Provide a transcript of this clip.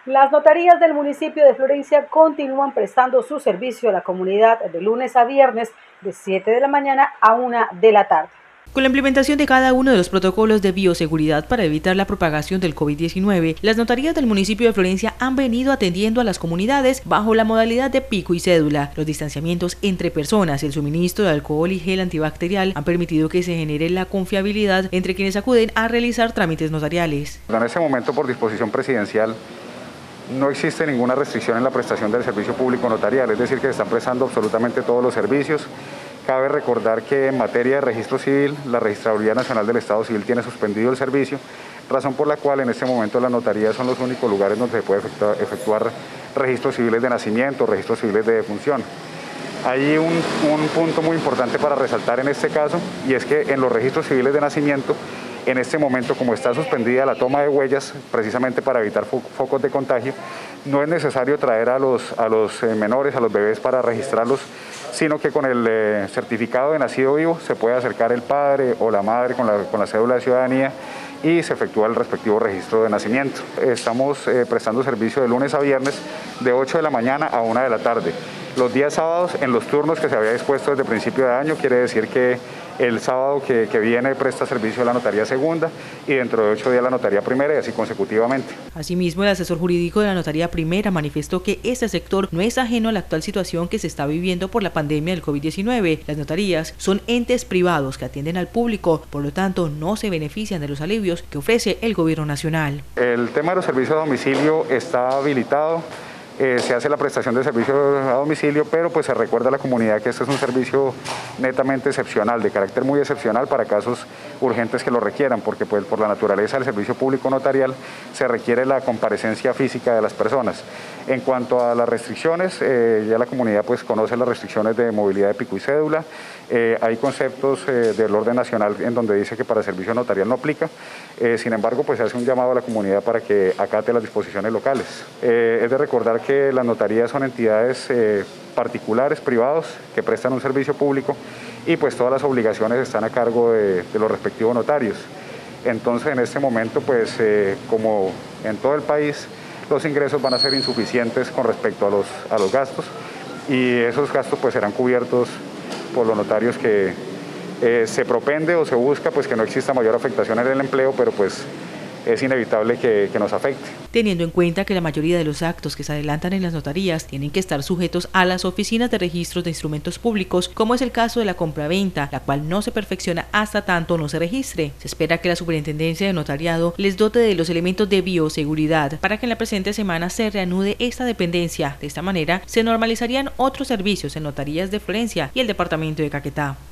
Las notarías del municipio de Florencia continúan prestando su servicio a la comunidad de lunes a viernes de 7 de la mañana a 1 de la tarde. Con la implementación de cada uno de los protocolos de bioseguridad para evitar la propagación del COVID-19, las notarías del municipio de Florencia han venido atendiendo a las comunidades bajo la modalidad de pico y cédula. Los distanciamientos entre personas y el suministro de alcohol y gel antibacterial han permitido que se genere la confiabilidad entre quienes acuden a realizar trámites notariales. En ese momento, por disposición presidencial, no existe ninguna restricción en la prestación del servicio público notarial, es decir, que se están prestando absolutamente todos los servicios. Cabe recordar que en materia de registro civil, la Registraduría Nacional del Estado Civil tiene suspendido el servicio, razón por la cual en este momento las notarías son los únicos lugares donde se puede efectuar registros civiles de nacimiento, registros civiles de defunción. Hay un punto muy importante para resaltar en este caso, y es que en los registros civiles de nacimiento, en este momento, como está suspendida la toma de huellas, precisamente para evitar focos de contagio, no es necesario traer a los menores, a los bebés para registrarlos, sino que con el certificado de nacido vivo se puede acercar el padre o la madre con la cédula de ciudadanía y se efectúa el respectivo registro de nacimiento. Estamos prestando servicio de lunes a viernes de 8 de la mañana a 1 de la tarde. Los días sábados, en los turnos que se había dispuesto desde principio de año, quiere decir que el sábado que viene presta servicio de la notaría segunda y dentro de 8 días la notaría primera y así consecutivamente. Asimismo, el asesor jurídico de la notaría primera manifestó que este sector no es ajeno a la actual situación que se está viviendo por la pandemia del COVID-19. Las notarías son entes privados que atienden al público, por lo tanto no se benefician de los alivios que ofrece el gobierno nacional. El tema de los servicios a domicilio está habilitado. Se hace la prestación de servicios a domicilio, pero pues se recuerda a la comunidad que este es un servicio netamente excepcional, de carácter muy excepcional para casos urgentes que lo requieran, porque pues por la naturaleza del servicio público notarial se requiere la comparecencia física de las personas. En cuanto a las restricciones, ya la comunidad pues conoce las restricciones de movilidad de pico y cédula. Hay conceptos del orden nacional en donde dice que para servicio notarial no aplica. Sin embargo, pues se hace un llamado a la comunidad para que acate las disposiciones locales. Es de recordar que las notarías son entidades particulares, privados, que prestan un servicio público y pues todas las obligaciones están a cargo de los respectivos notarios. Entonces, en este momento, pues como en todo el país, los ingresos van a ser insuficientes con respecto a los gastos y esos gastos pues serán cubiertos por los notarios que se propende o se busca pues que no exista mayor afectación en el empleo, pero pues es inevitable que nos afecte. Teniendo en cuenta que la mayoría de los actos que se adelantan en las notarías tienen que estar sujetos a las oficinas de registros de instrumentos públicos, como es el caso de la compraventa, la cual no se perfecciona hasta tanto no se registre. Se espera que la Superintendencia de Notariado les dote de los elementos de bioseguridad para que en la presente semana se reanude esta dependencia. De esta manera se normalizarían otros servicios en notarías de Florencia y el departamento de Caquetá.